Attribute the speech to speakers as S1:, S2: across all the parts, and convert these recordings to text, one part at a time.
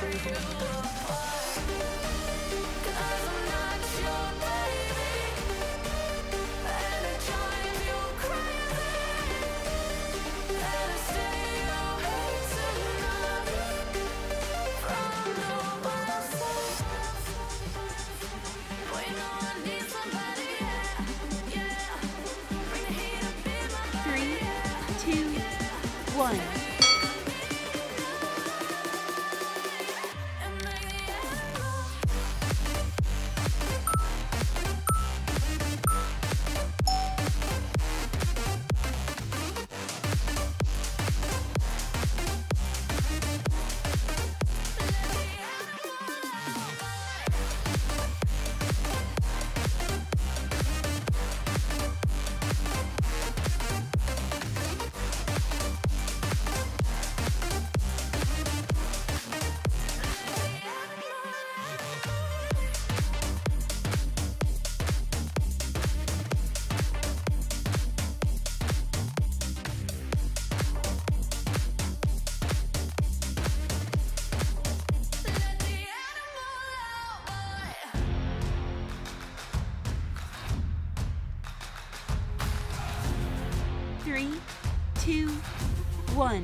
S1: Three, two, one.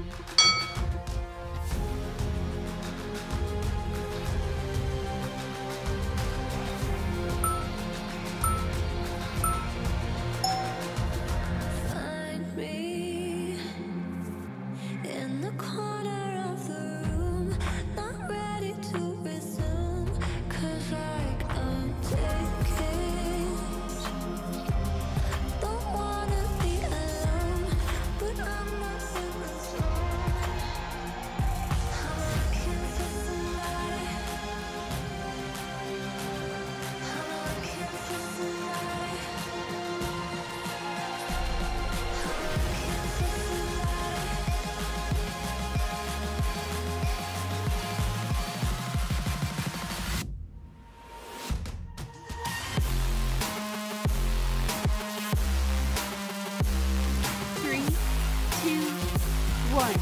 S2: Find me in the corner of the room, not ready to resume, 'cause like I'm taking, don't wanna be alone, but I'm not in the zone. I'm looking for somebody, I'm looking for somebody,
S1: Three, two, one.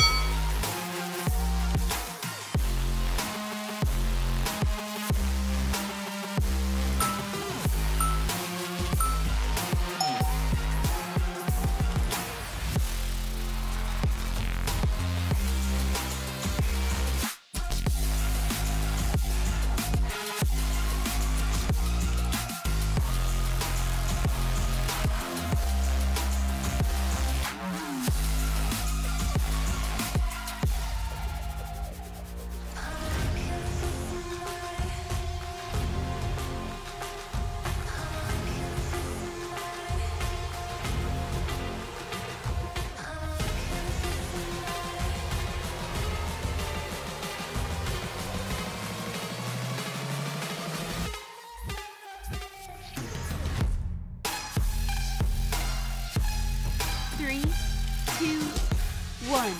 S1: Three, two, one.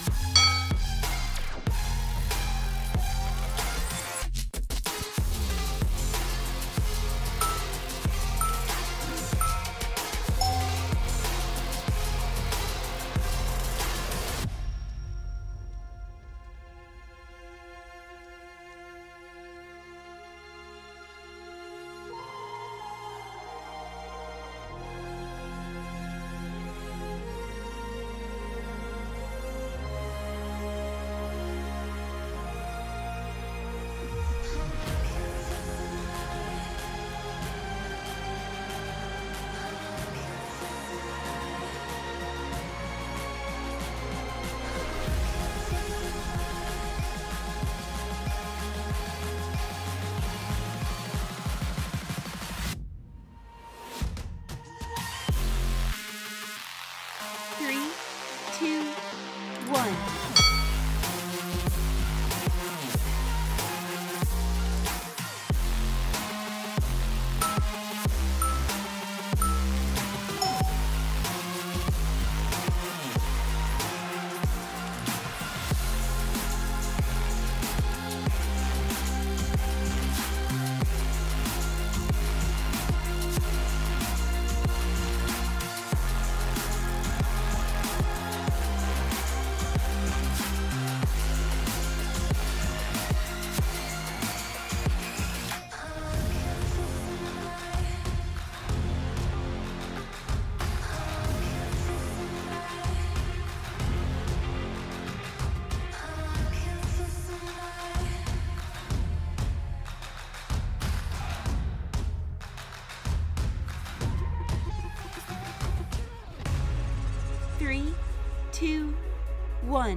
S1: 1.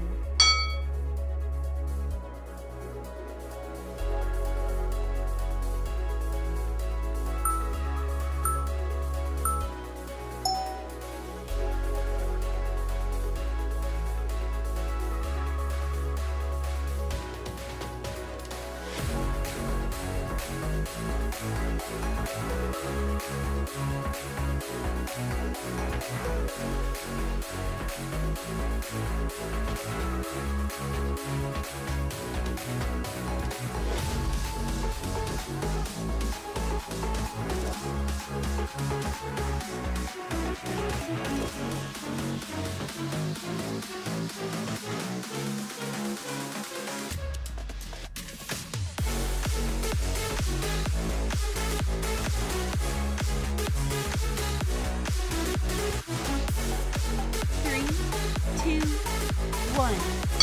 S1: 3, 2, 1.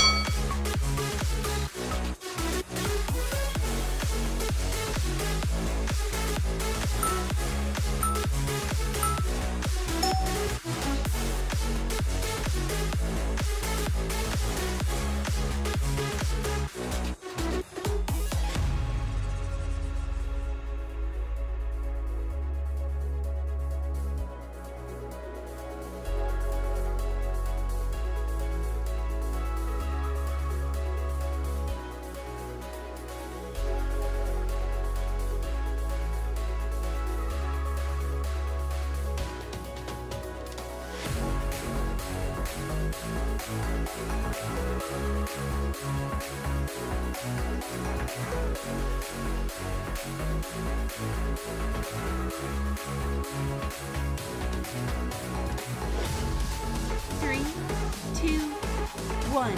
S1: Three, two, one.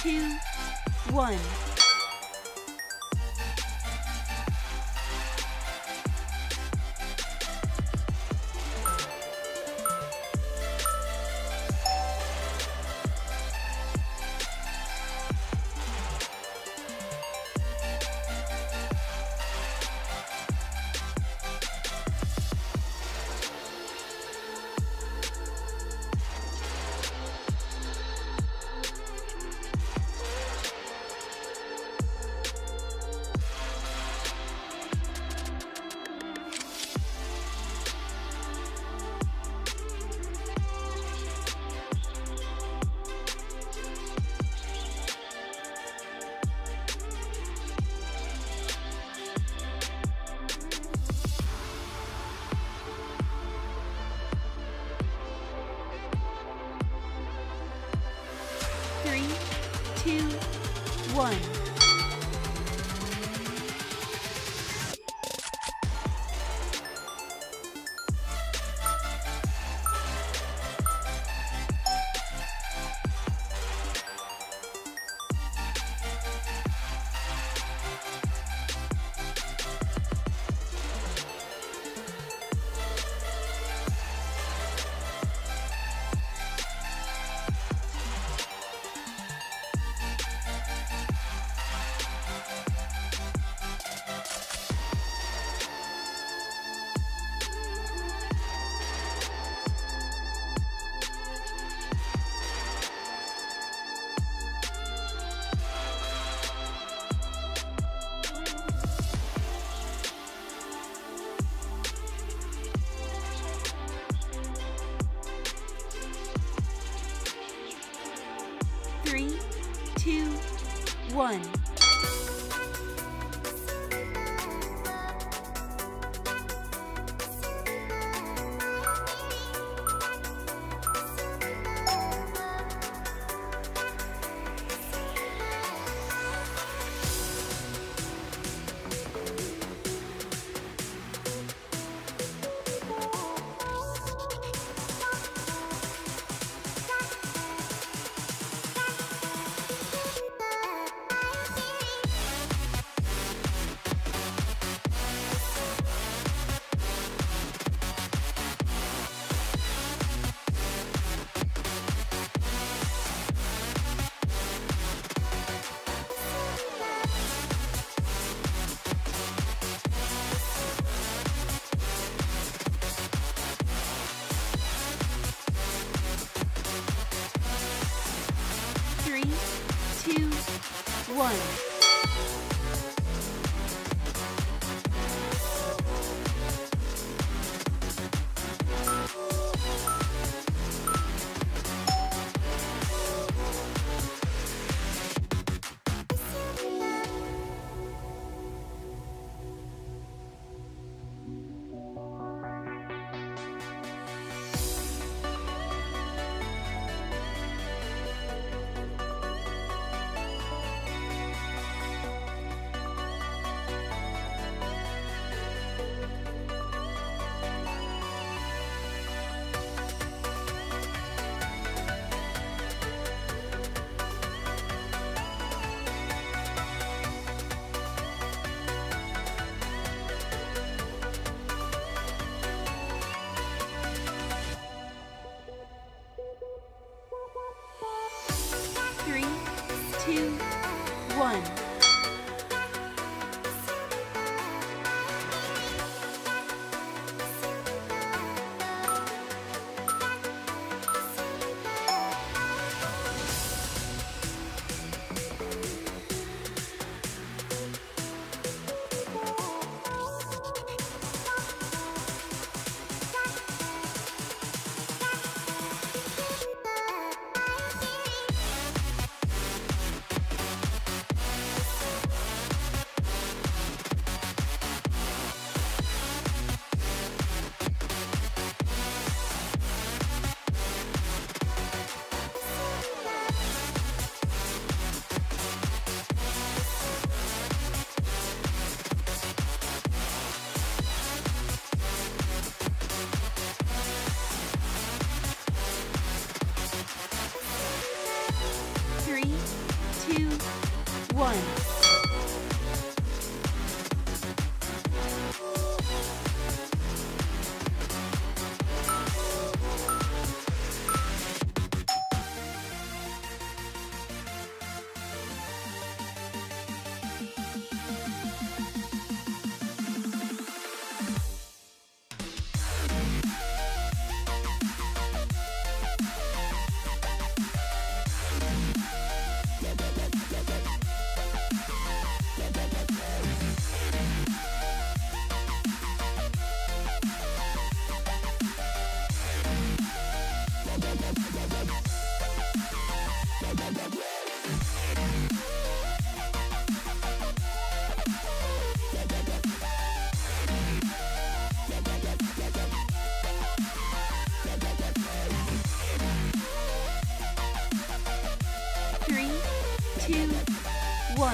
S1: 2, 1. 3, 2, 1. 2, 1.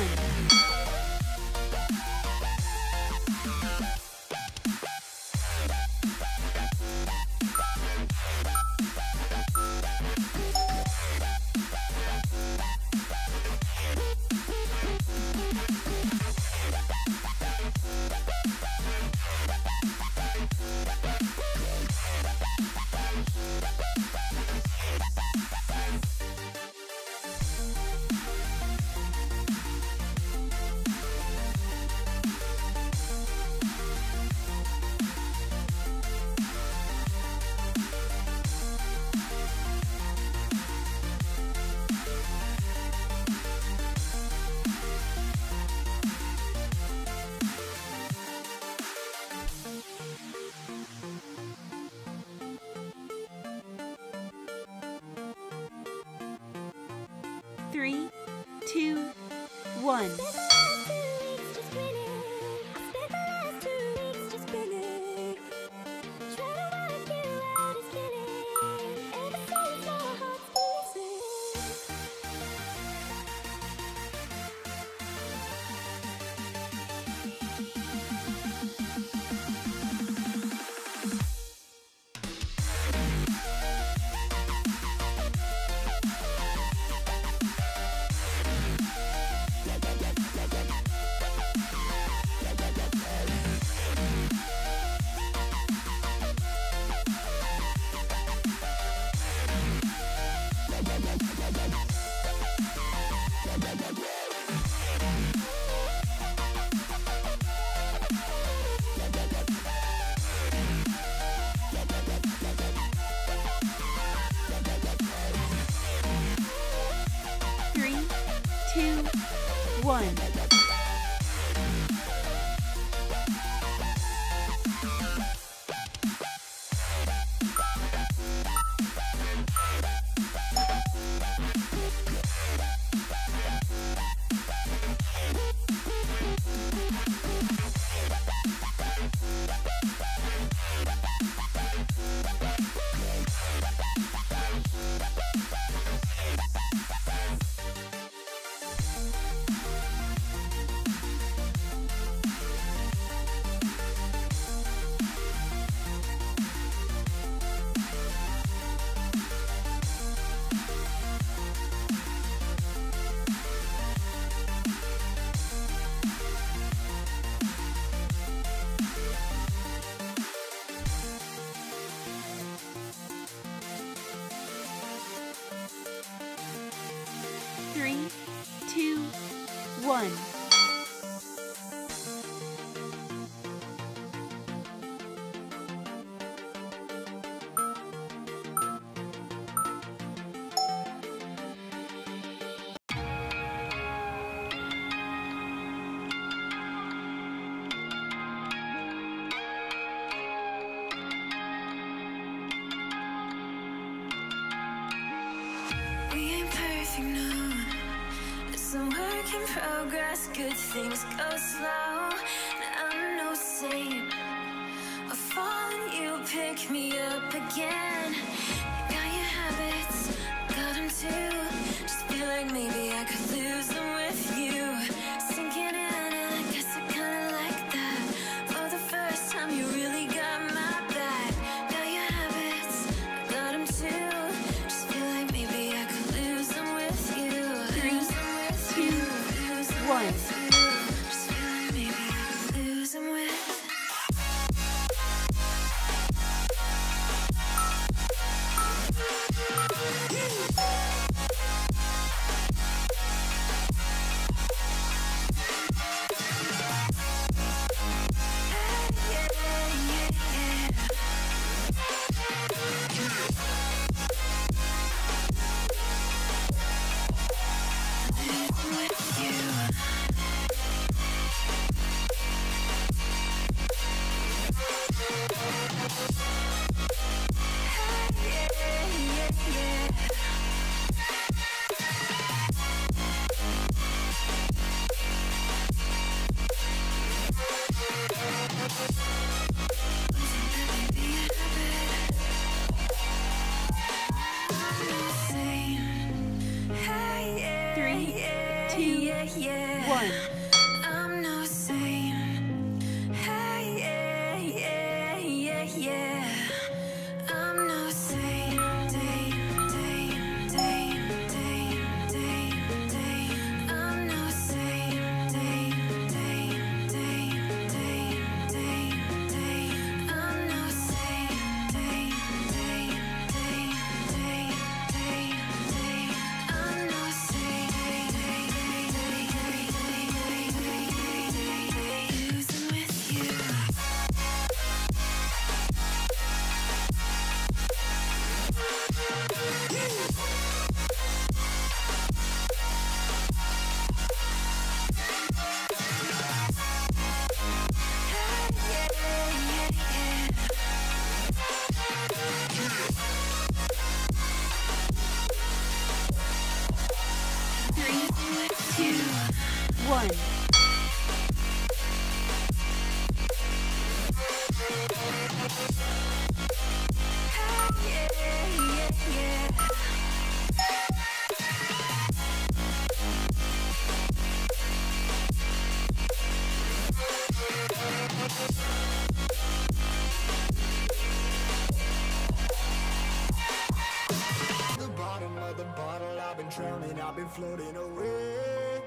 S1: 3, 2, 1. Three, two, one. 3, 2, 1.
S2: We ain't perfect, no. It's a work in progress. Good things go slow. And I'm no saint. I fall and you pick me up again. You got your habits, got them too. Just feel like maybe I could lose them with you. Sinking in, and I guess I kinda like that. For the first time, you really got my back. Got your habits, got them too. Just feel like maybe I could lose them with you.
S1: 3, 2, 1.
S2: Just feel like maybe I could lose them with. yeah.
S1: 1.
S2: I'm no saint. Hey, yeah, yeah, yeah, yeah. I'm no saint. I'm no saint. I'm no Losing with you.
S1: 3, 2, 1.
S3: The bottom of the bottle, I've been drowning, I've been floating away.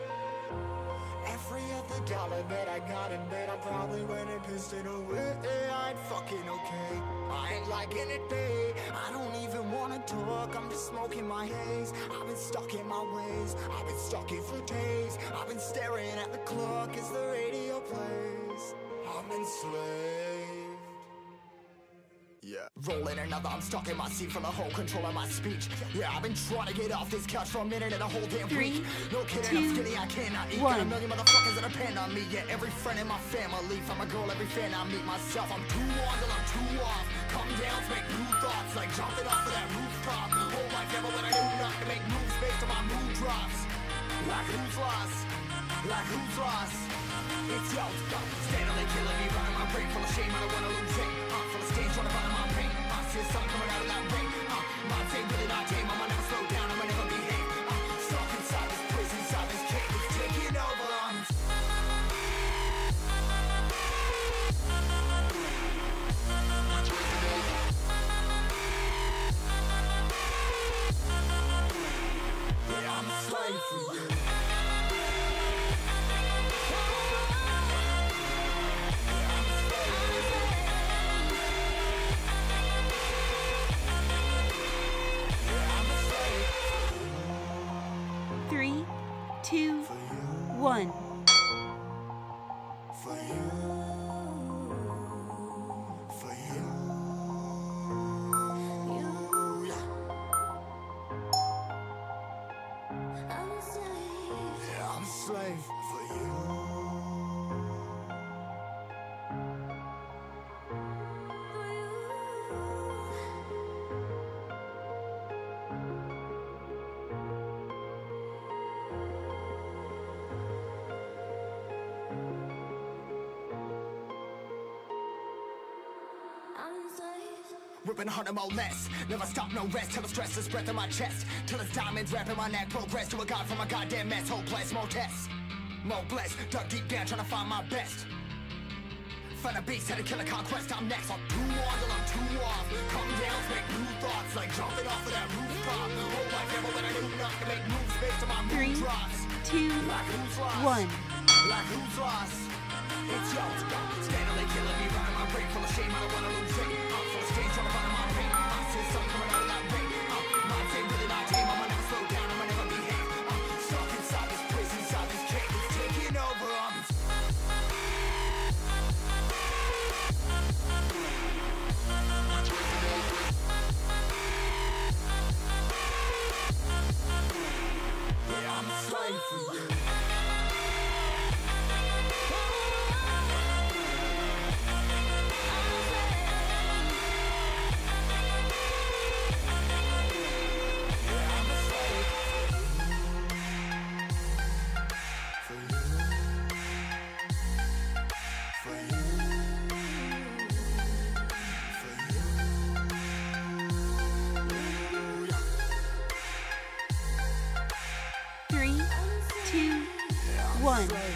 S3: Every other dollar that I got in bed, I probably went and pissed it away. I ain't fucking okay, I ain't liking it, babe. I don't even wanna talk, I'm just smoking my haze. I've been stuck in my ways, I've been stuck in for days. I've been staring at the clock as the radio plays. I'm enslaved. Yeah, rolling another, I'm stuck in my seat for the whole control of my speech. Yeah, I've been trying to get off this couch for a minute and a whole damn
S1: 3,
S3: week. No kidding,
S1: 2,
S3: I'm skinny, I cannot eat.
S1: 1.
S3: Got a million motherfuckers that depend on me. Yeah, every friend in my family. From a girl, every fan I meet myself. I'm too on till I'm too off. Come down to make new thoughts, like jumping off of that rooftop. Whole life never when I do nothing to make moves based on my mood drops. Like who's lost? Like who's lost? It's yours, steadily killing me, running my brain full of shame. I don't wanna lose it. Full of stage, trying to find my pain. See the sun coming out of that rain. My day really not tame. I'ma never slow down. I'ma never behave. Stuck inside this prison, inside this cage. It's taking over. Yeah, I'm a slave for you.
S1: 3, 2, 1.
S3: For you. For you. Yeah, I'm a slave for you. Ripping 100 more less. Never stop, no rest. Till the stress is breath in my chest. Till it's diamonds wrapping my neck. Progress to a god from a goddamn mess. Hopeless, more tests. More blessed. Dug deep down trying to find my best. Find a beast, had to kill a conquest. I'm next. I'm too on till I'm too off. Come down, make new thoughts. Like jumping off of that rooftop. Whole life never when I do nothing to make moves based on my
S1: 3,
S3: mood drops.
S1: 2,
S3: Like who's lost?
S1: 1.
S3: Like who's lost? It's yours, steadily killing me, running my brain full of shame. I don't wanna lose it. Full of stage, trying to find my pain. See the sun coming out of that rain. My day really not tame. I'ma never slow down. I'ma never behave. Stuck inside this prison, inside this cage. It's taking over. Yeah, I'm a slave for you.
S1: one.